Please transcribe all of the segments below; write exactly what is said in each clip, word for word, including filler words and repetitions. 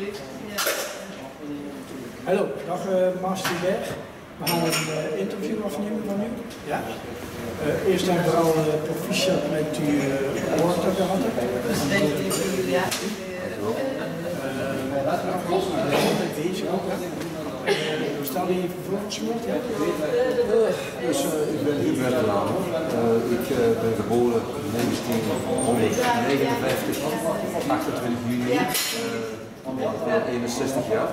Hallo, dag uh, Master Berg. We gaan een uh, interview afnemen van u. Ja? Uh, eerst en vooral uh, proficiat met uw uh, woorden gehad. Ja. Bezig ook. Stel je even voor, Smoot. Ja? Uh, dus, uh, ik ben Hubert de Laan. Uh, ik uh, ben geboren in negentienhonderdnegenenvijftig, achtentwintig juni. Uh, Ik ben eenenzestig jaar.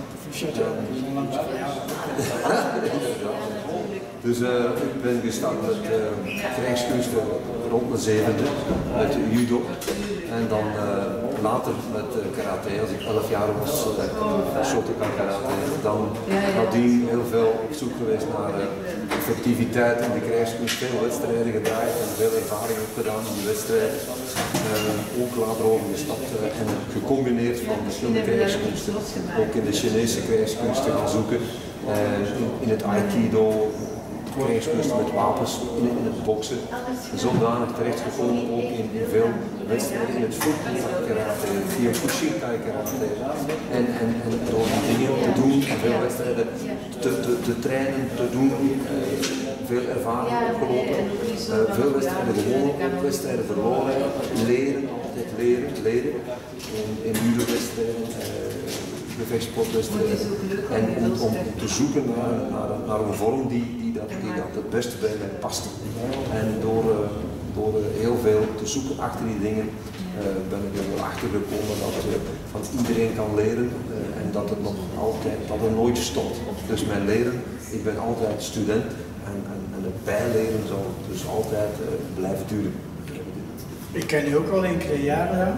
Dus uh, ik ben gestart met uh, krijgskunsten rond mijn zevende, met judo. En dan uh, later met uh, karate. Als ik elf jaar was, uh, Shotokan karate. Dan nadien heel veel op zoek geweest naar uh, effectiviteit in de krijgskunst. Veel wedstrijden gedraaid en veel ervaring opgedaan in die wedstrijden. Uh, ook later overgestapt uh, en gecombineerd van verschillende krijgskunsten. Ook in de Chinese krijgskunsten gaan zoeken. Uh, in, in het Aikido. Krijgskunsten met wapens, in, in het boksen. Zodanig terechtgekomen ook in, in veel wedstrijden in het Fukuoka karate, Kyokushinkai karate. En, en, en door die dingen te doen, veel wedstrijden te, te, te trainen, te doen, uh, veel ervaring opgelopen, uh, veel wedstrijden gewonnen, wedstrijden verloren, leren, altijd leren, leren. In, in judo-wedstrijden. Uh, gevechtsportwedstrijden en om, om te zoeken naar, naar, naar een vorm die, die, dat, die dat het beste bij mij past. En door, uh, door uh, heel veel te zoeken achter die dingen uh, ben ik er achter gekomen dat, uh, dat iedereen kan leren uh, en dat het nog altijd, dat het nooit stopt. Dus mijn leren, ik ben altijd student en, en, en het bijleren zal dus altijd uh, blijven duren. Ik ken u ook al enkele jaren,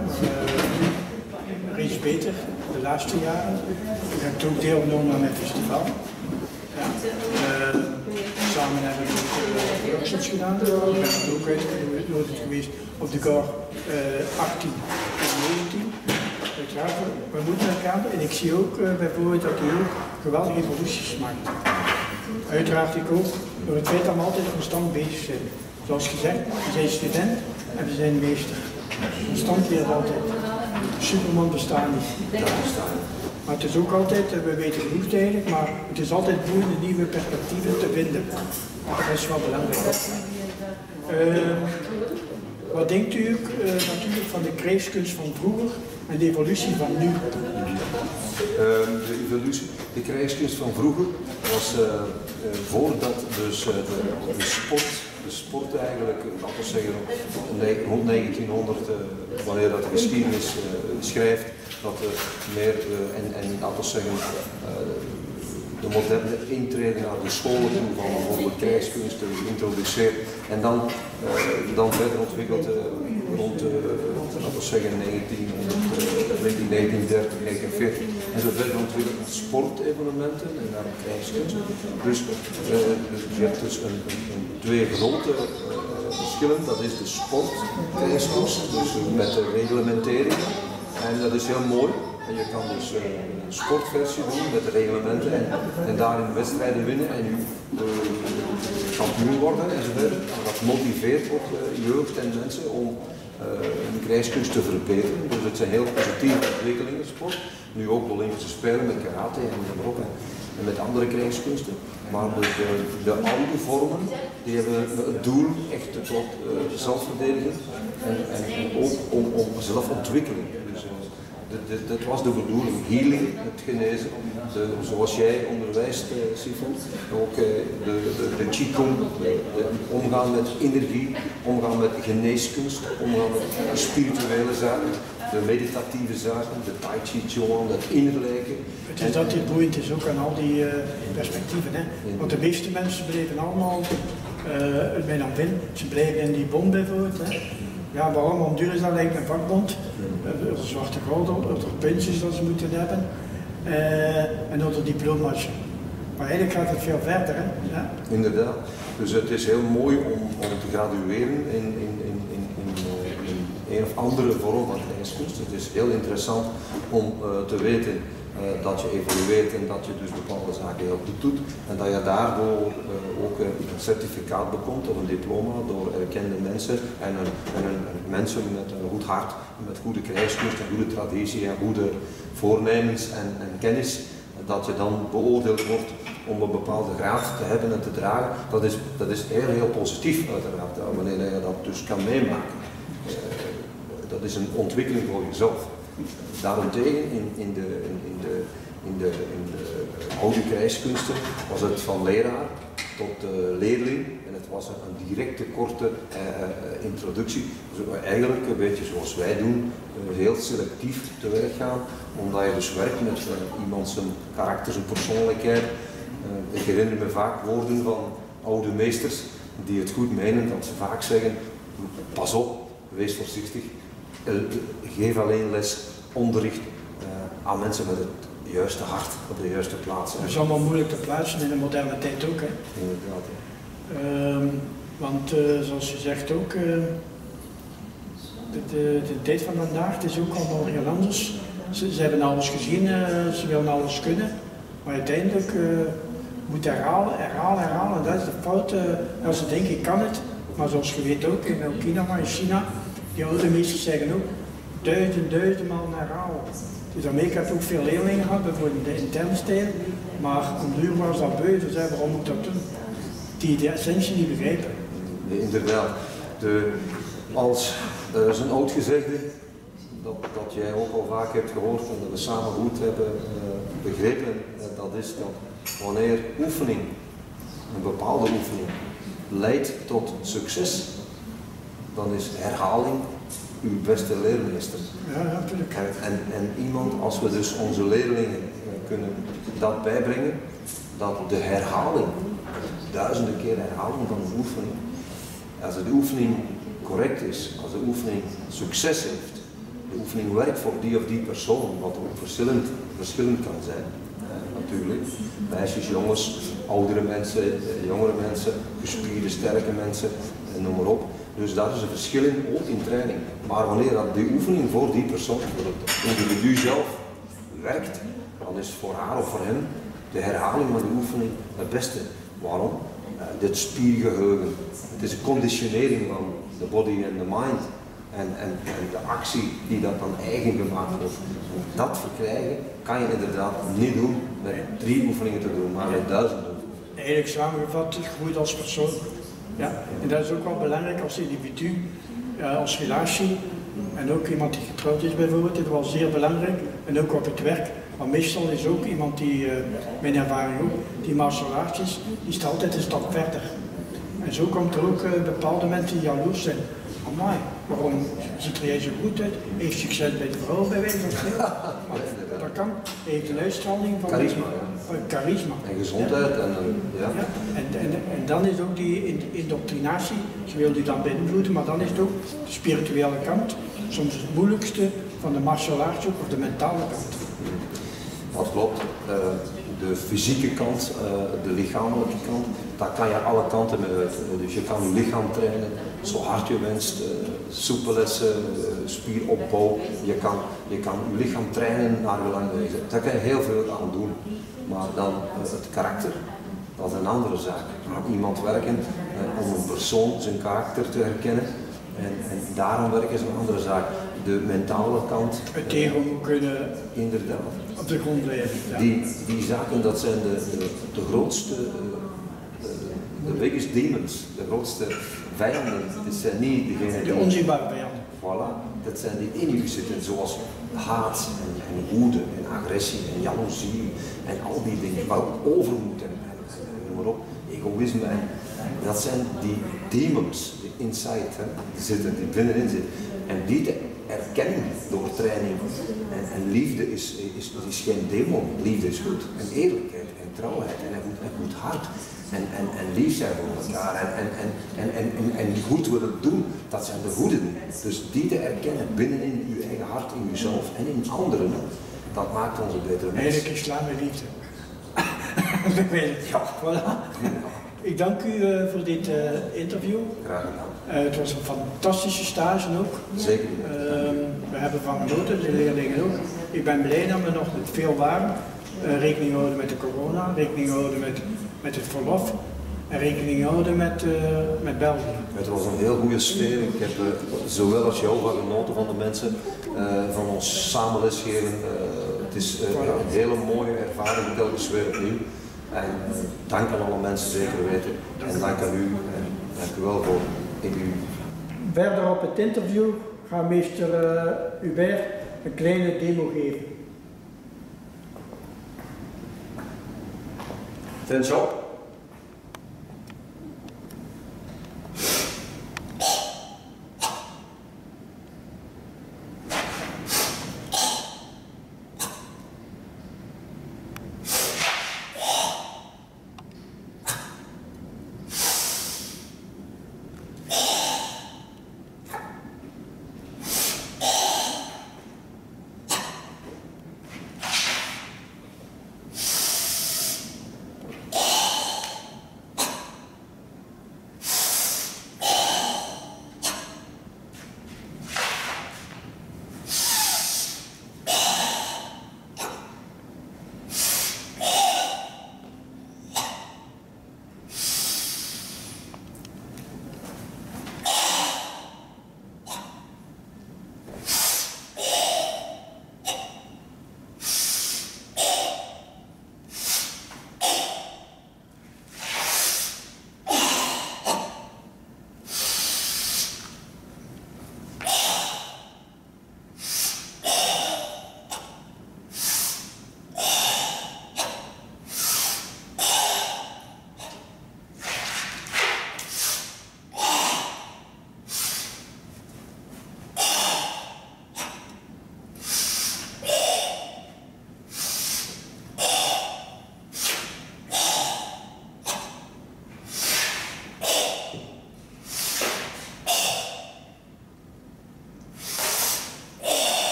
maar uh, iets beter. De laatste jaren. Ik heb toen deelgenomen aan het festival. Ja. Uh, samen hebben we ook uh, workshops gedaan. Ik ben ook uitgenodigd geweest op de G A R uh, achttien en negentien. Uiteraard, we moeten elkaar en ik zie ook uh, bijvoorbeeld dat u ook geweldige evoluties maakt. Uiteraard ik ook, door het feit dat we altijd constant bezig zijn. Zoals gezegd, we zijn student en we zijn meester. Constant leert altijd. Superman bestaat niet. Maar het is ook altijd, we weten genoeg eigenlijk, maar het is altijd boeiend nieuwe perspectieven te vinden. Dat is wel belangrijk. Uh, wat denkt u uh, natuurlijk van de krijgskunst van vroeger en de evolutie van nu? Uh, de evolutie, de krijgskunst van vroeger was uh, uh, voordat dus uh, de, de sport, de sport eigenlijk, laten we zeggen rond negentienhonderd, uh, wanneer dat de geschiedenis uh, schrijft, dat er meer uh, en, en laten we zeggen uh, de moderne intrede naar de scholen toe van bijvoorbeeld krijgskunsten geïntroduceerd en dan, uh, dan verder ontwikkeld uh, rond uh, laten we zeggen negentien dertig, negentien veertig en zo verder ontwikkeld naar sportevenementen en naar krijgskunst. Dus uh, je hebt dus een, een, een twee grote uh, verschillen, dat is de sportkrijgskunst, dus met de reglementering en dat is heel mooi. En je kan dus uh, een sportversie doen met de reglementen en, en daarin wedstrijden winnen en uh, kampioen worden enzovoort. En dat motiveert ook uh, jeugd en mensen om uh, de krijgskunst te verbeteren. Dus het zijn heel positieve ontwikkelingen in sport. Nu ook de Olympische Spelen met karate en, en, en met andere krijgskunsten. Maar de, de, de oude vormen die hebben het doel echt tot uh, zelfverdediging en, en, en ook om, om zelfontwikkeling. Dus, uh, Dat, dat was de bedoeling, healing, het genezen, de, zoals jij onderwijst, uh, Sifon, ook uh, de, de, de qigong, de, de omgaan met energie, omgaan met geneeskunst, omgaan met spirituele zaken, de meditatieve zaken, de tai chi chuan, het innerlijke. Het is dat dit boeiend is ook aan al die uh, perspectieven, hè? Want de meeste mensen blijven allemaal, uh, bij dan win, ze blijven in die bom bijvoorbeeld. Hè? Ja, waarom? Om duur is dat lijkt een vakbond, uh, de zwarte gordel, de puntjes dat ze moeten hebben uh, en de diploma's. Maar eigenlijk gaat het veel verder, hè? Ja. Inderdaad. Dus het is heel mooi om, om te gradueren in, in, in, in, in, in een of andere vorm van krijgskunst. Het is heel interessant om uh, te weten uh, dat je evolueert en dat je dus bepaalde zaken heel goed doet. En dat je daardoor uh, ook een certificaat bekomt of een diploma door erkende mensen en, een, en een, een mensen met een goed hart, met goede krijgskunst en goede traditie en goede voornemens en, en kennis, dat je dan beoordeeld wordt om een bepaalde graad te hebben en te dragen. Dat is, dat is heel, heel positief uiteraard, ja, wanneer je dat dus kan meemaken. Uh, dat is een ontwikkeling voor jezelf. Daarentegen, in, in, de, in, in, de, in, de, in de oude krijgskunsten was het van leraar tot uh, leerling en het was een, een directe, korte uh, uh, introductie. Dus eigenlijk een beetje zoals wij doen, uh, heel selectief te werk gaan, omdat je dus werkt met uh, iemand zijn karakter, zijn persoonlijkheid. Uh, ik herinner me vaak woorden van oude meesters die het goed menen, dat ze vaak zeggen, pas op, wees voorzichtig, uh, geef alleen les, onderricht uh, aan mensen met het juiste hart op de juiste plaats. Dat is allemaal moeilijk te plaatsen in de moderne tijd ook. Hè? Inderdaad. Ja. Um, want uh, zoals je zegt ook, uh, de, de, de tijd van vandaag het is ook allemaal heel anders. Ze, ze hebben alles gezien, uh, ze willen alles kunnen, maar uiteindelijk uh, moet herhalen, herhalen, herhalen. Dat is de fout. Uh, als ze denken ik kan het, maar zoals je weet ook in Okinawa, in China, die oude meesters zeggen ook duizend, duizend maal herhalen. Dus Amerika heeft ook veel leerlingen gehad, bijvoorbeeld in de interne stijl, maar om duur was dat beu, dus zei waarom moet ik dat doen? Die de essentie niet begrijpen. Nee, inderdaad. De, als, er is een oud gezegde, dat, dat jij ook al vaak hebt gehoord en dat we samen goed hebben uh, begrepen, uh, dat is dat wanneer oefening, een bepaalde oefening, leidt tot succes, dan is herhaling uw beste leermeester. Ja, ja, natuurlijk. En, en iemand, als we dus onze leerlingen kunnen dat bijbrengen, dat de herhaling, duizenden keer herhaling van de oefening, als de oefening correct is, als de oefening succes heeft, de oefening werkt voor die of die persoon, wat ook verschillend, verschillend kan zijn. Eh, natuurlijk, meisjes, jongens, oudere mensen, jongere mensen, gespierde, sterke mensen, noem maar op. Dus daar is een verschil in, ook in training. Maar wanneer dat die oefening voor die persoon, voor het individu zelf, werkt, dan is voor haar of voor hem de herhaling van de oefening het beste. Waarom? Uh, dit spiergeheugen. Het is een conditionering van de body en de mind. En, en, en de actie die dat dan eigen gemaakt wordt. Dat verkrijgen kan je inderdaad niet doen met drie oefeningen te doen, maar met duizenden. Eigenlijk samengevat, groeit als persoon. Ja, en dat is ook wel belangrijk als individu, uh, als relatie en ook iemand die getrouwd is bijvoorbeeld, dat is wel zeer belangrijk en ook op het werk. Maar meestal is ook iemand die, uh, mijn ervaring ook, die martial arts is, die staat altijd een stap verder. En zo komt er ook uh, bepaalde mensen die jaloers zijn. Amai, waarom ziet er jij zo goed uit? Hij heeft succes bij de vrouw bij wijze van spreken. Maar dat kan. Hij heeft een uitstraling van charisma. Uh, charisma. En gezondheid. Ja. En, ja. Ja. En, en, en dan is ook die indoctrinatie, ze wil die dan beïnvloeden, maar dan is het ook de spirituele kant, soms het moeilijkste van de martial arts ook, of de mentale kant. Dat klopt. Uh, de fysieke kant, uh, de lichamelijke kant, daar kan je alle kanten mee uit. Uh, dus je kan je lichaam trainen zo hard je wenst, uh, soepellessen, uh, spieropbouw. Je kan, je kan je lichaam trainen naar belangrijke. Daar kan je heel veel aan doen. Maar dan uh, het karakter, dat is een andere zaak. Aan iemand werken uh, om een persoon zijn karakter te herkennen. En, en daarom werken is een andere zaak. De mentale kant. Het ego moet kunnen inderdaad. op de grond blijven. Ja. Die, die zaken, dat zijn de, de, de grootste, de, de biggest demons, de grootste vijanden. Het zijn niet degenen die... De onzichtbare vijanden. Voilà, dat zijn die in u zitten, zoals haat en, en woede en agressie en jaloezie en al die dingen, maar ook overmoed en, en, en noem maar op, egoïsme. En, dat zijn die demons, die inside, hè, die zitten, die binnenin zitten. En die te erkennen door training. En, en liefde is, is, is geen demon, liefde is goed. En eerlijkheid en trouwheid en een goed, een goed hart. En, en, en lief zijn voor elkaar en, en, en, en, en, en, en goed willen doen, dat zijn de goede dingen. Dus die te erkennen binnenin uw eigen hart, in uzelf en in anderen, dat maakt ons een betere mens. Eigenlijk islam en liefde. Ja, voilà. Ik dank u uh, voor dit uh, interview. Graag gedaan. Uh, het was een fantastische stage ook. Zeker. Uh, we hebben van genoten, de leerlingen ook. ik ben blij dat we nog veel waren. Uh, rekening houden met de corona, rekening houden met, met het verlof en rekening houden met, uh, met België. Het was een heel goede sfeer. Ik heb uh, zowel als jou van genoten van de mensen, uh, van ons samen lesgeven. Uh, het is uh, voilà. Een hele mooie ervaring, telkens weer opnieuw. En uh, dank aan alle mensen zeker weten. En dank aan u. En dank u wel voor in uw... Verder op het interview gaat meester uh, Hubert een kleine demo geven. Ten shop.